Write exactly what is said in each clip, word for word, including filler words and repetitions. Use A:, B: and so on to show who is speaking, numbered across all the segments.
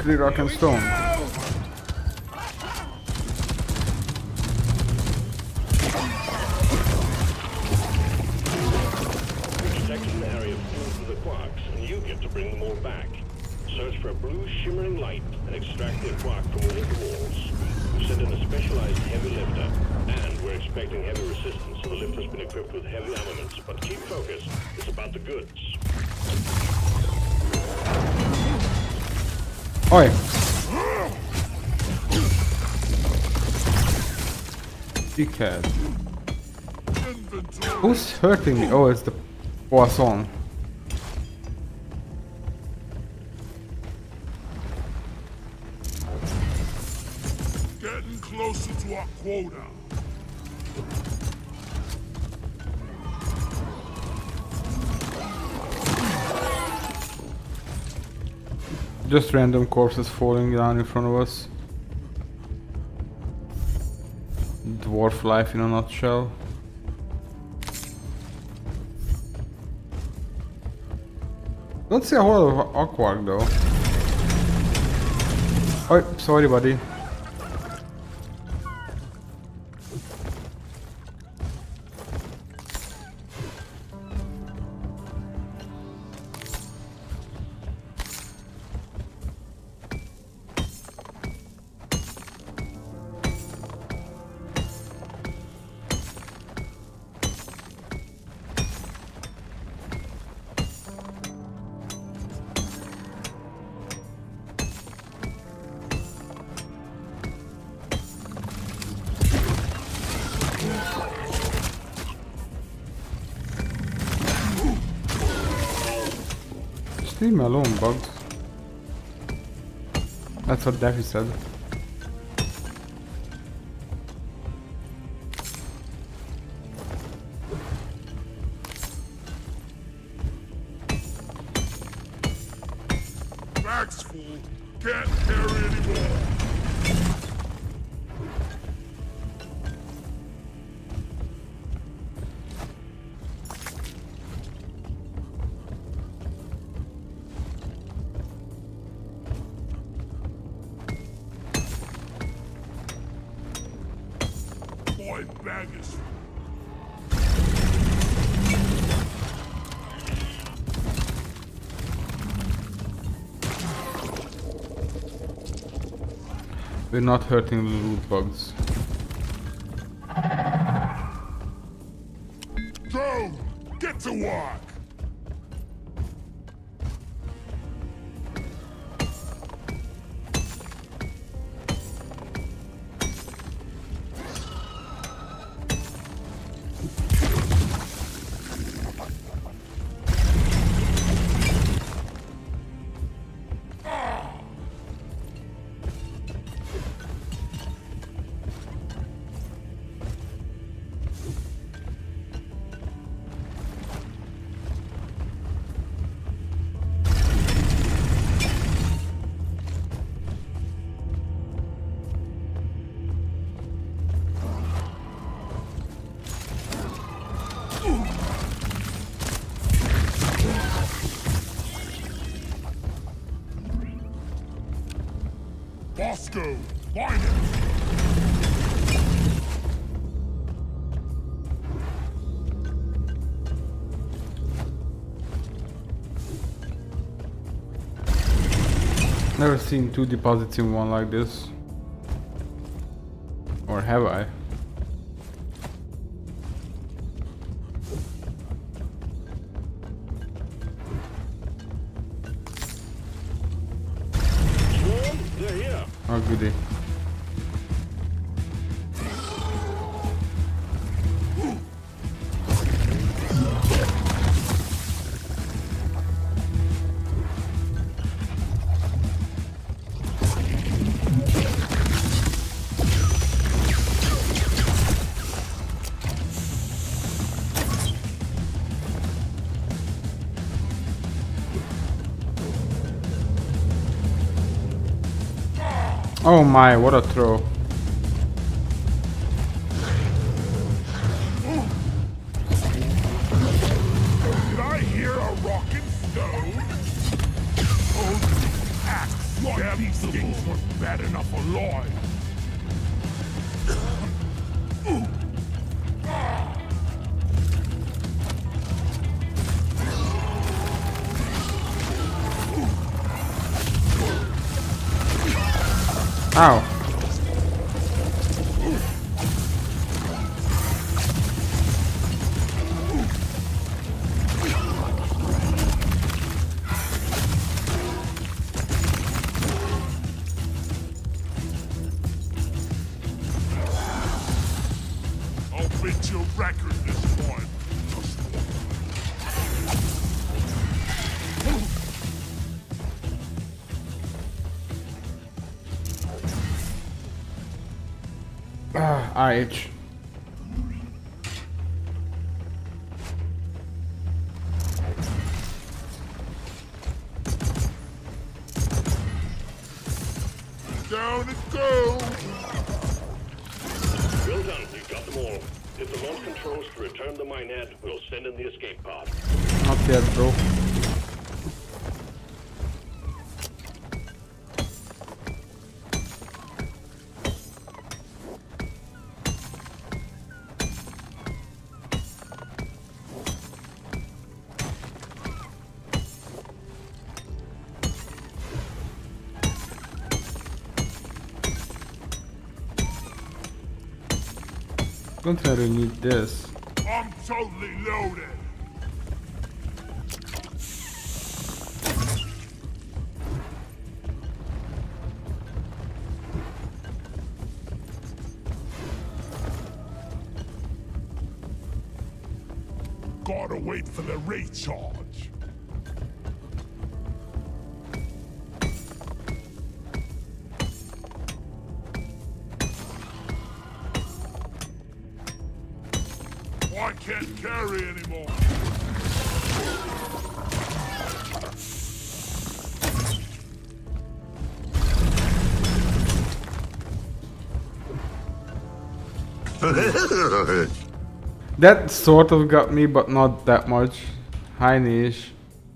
A: Luckily rock and stone.
B: Section area filled with the quarks, and you get to bring them all back. Search for a blue shimmering light and extract the quark from within the walls. We've sent in a specialized heavy lifter, and we're expecting heavy resistance, so the lifter's been equipped with heavy armaments. But keep focused. It's about the goods.
A: Oi! Dickhead. Who's hurting me? Oh, it's the poisson.
C: Getting closer to our quota.
A: Just random corpses falling down in front of us. Dwarf life in a nutshell. Don't see a whole lot of aquark though. Oh, sorry buddy. Leave me alone, bugs. That's what Daffy said.
C: Bag's full. Can't carry anymore. Boy, bag is
A: We're not hurting the loot bugs.
C: Go! Get to work! Bosco, find it!
A: Never seen two deposits in one like this. Or have I? Oh goody. Oh my, what a throw.
C: Did I hear a rockin' stone? Oh, axe, one piece alive.
A: Ow.
C: I'll beat your record this time.
A: Ah, I itch.
C: Down it goes.
B: Well done, you got them all. Hit the launch controls to return the minehead. We'll send in the escape pod.
A: Not yet, bro. Don't really need this.
C: I'm totally loaded. Gotta wait for the recharge. I can't carry anymore.
A: That sort of got me, but not that much. Hi, Niche.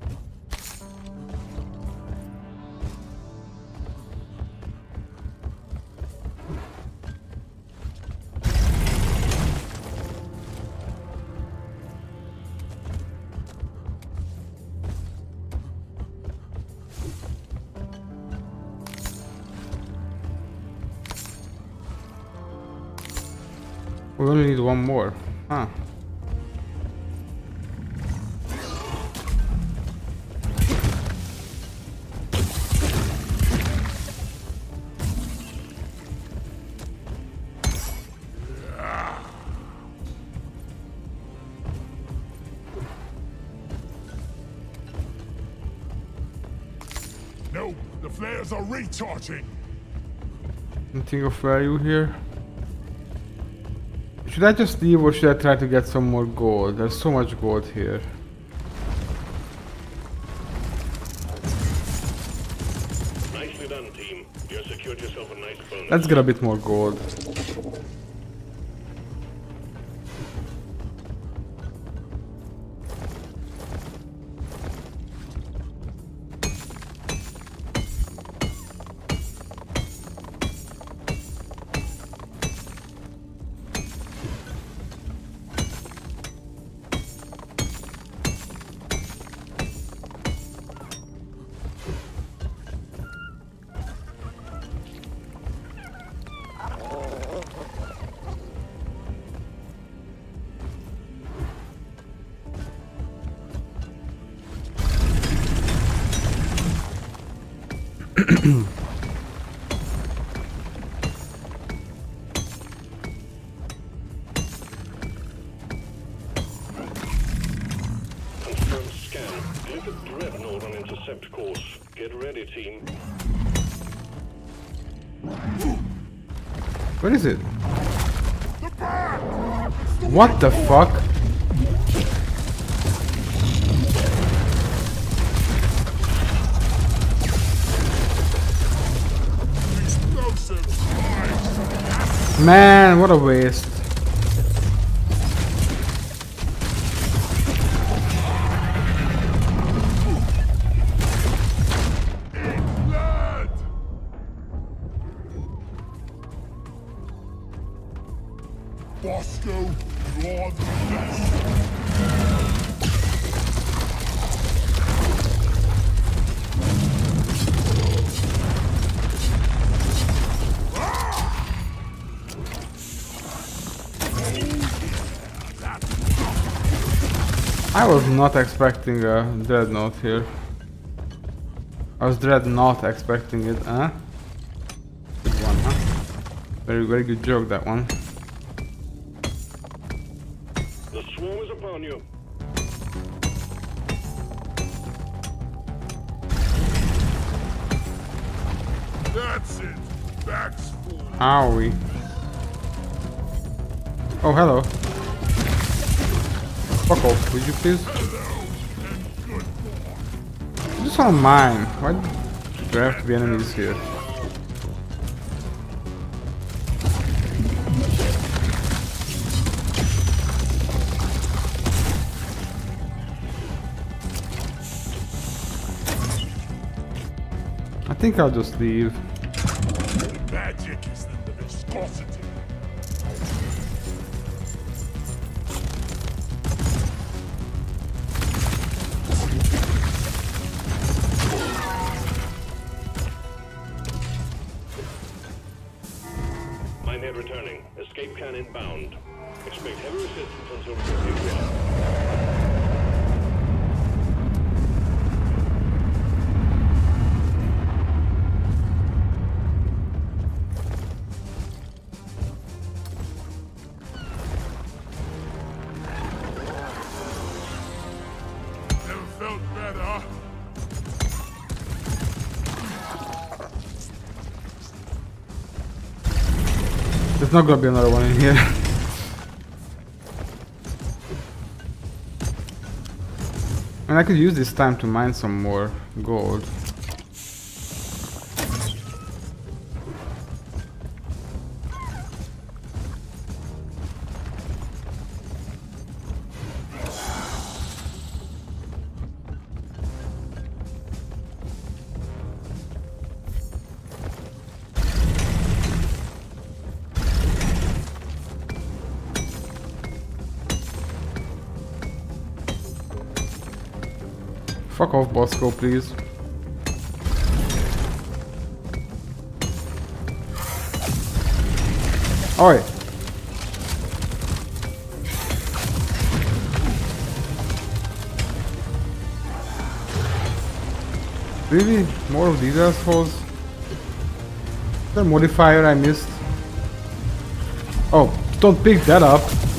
A: We only need one more. Huh.
C: No, the flares are recharging.
A: Anything of value here? Should I just leave or should I try to get some more gold? There's so much gold here.
B: Nicely done, team. You secured yourself a nice bonus.
A: Let's get a bit more gold.
B: Confirmed scan. Click a dreadnought on intercept course. Get ready, team.
A: What is it? What the fuck? Man, what a waste.
C: You're the best.
A: I was not expecting a dreadnought here. I was dread not expecting it, huh? Good one, huh? Very, very good joke, that one.
B: The swarm is upon you.
C: That's it. Back's full.
A: Owie. Oh, hello. Fuck off, would you please? Just on mine. Why do there have to be enemies here? I think I'll just leave.
C: Magic is in the viscosity.
B: Minehead returning. Escape can inbound. Expect heavy resistance until fifty one.
C: Never felt better.
A: There's not gonna be another one in here. And I could use this time to mine some more gold. Fuck off, Bosco, please. Oi! Really? More of these assholes? The modifier I missed. Oh, don't pick that up.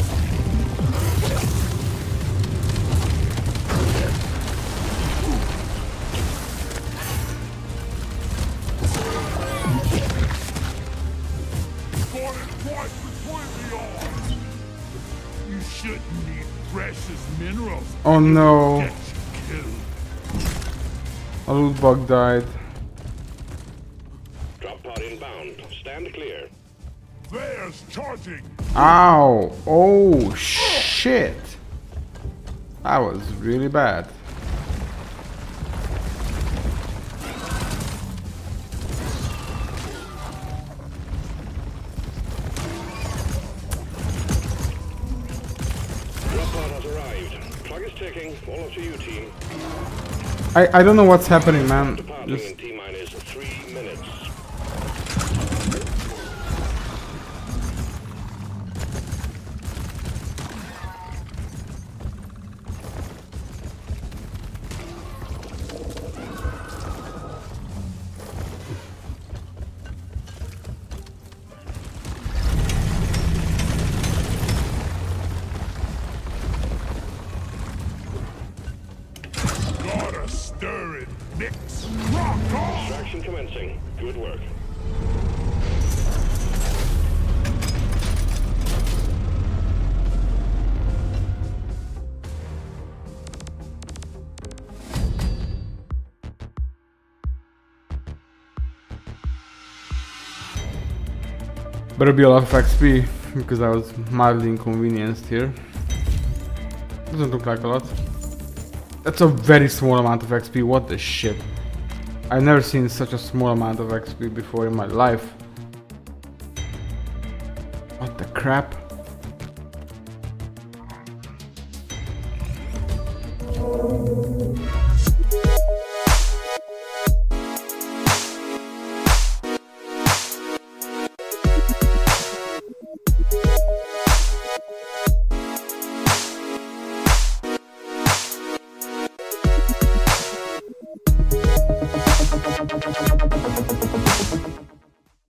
A: Oh no. A loot bug died.
B: Drop pod inbound. Stand clear.
C: There's charging.
A: Ow! Oh shit! That was really bad.
B: All up to you, team.
A: I I don't know what's happening, man.
B: Departing
A: Just
B: in T minus three minutes.
C: Stir it, mix, rock on!
B: Extraction commencing. Good work.
A: better be a lot of X P because I was mildly inconvenienced here. Doesn't look like a lot. That's a very small amount of X P, what the shit. I've never seen such a small amount of X P before in my life. What the crap?